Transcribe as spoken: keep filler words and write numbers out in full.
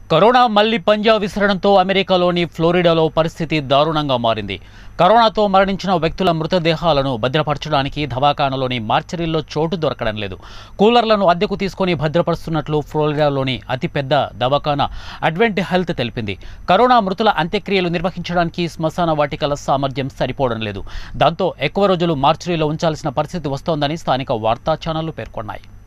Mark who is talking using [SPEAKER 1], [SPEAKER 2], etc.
[SPEAKER 1] Corona మళ్లీ పంజా విసరడంతో అమెరికాలోని ఫ్లోరిడాలో పరిస్థితి దారుణంగా మారింది. కరోనాతో మరణించిన వ్యక్తుల మృతదేహాలను భద్రపరచడానికి దవాఖానలోని మార్చరీల్లో చోటు దొరకడం లేదు. కూలర్లను అద్దెకు తీసుకొని భద్రపరుస్తున్నట్లు ఫ్లోరిడాలోని అతిపెద్ద దవాఖానా అడ్వెంట్ హెల్త్ తెలిపింది. కరోనా మృతుల అంత్యక్రియలు నిర్వహించడానికి శ్మశాన వాటికల సామర్థ్యం సరిపోవడం లేదు. దాంతో ఎక్కువ రోజులు మార్చరీలో ఉంచాల్సిన పరిస్థితి వస్తోందని స్థానిక వార్తా ఛానళ్లు పేర్కొన్నాయి.